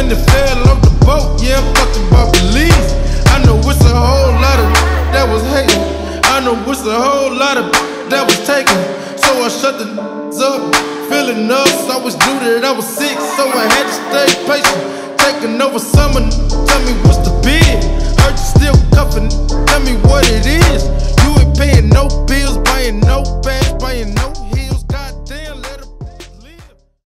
when they fell off the boat, yeah, I'm talking about Belize. I know it's a whole lot of that was hating. I know it's a whole lot of that was taken. So I shut the up, feeling us. I was due that I was sick, so I had to stay patient. Taking over summer, tell me what's the bid. Heard you still cuffing, tell me what it is. You ain't paying no bills, buying no bags, buying no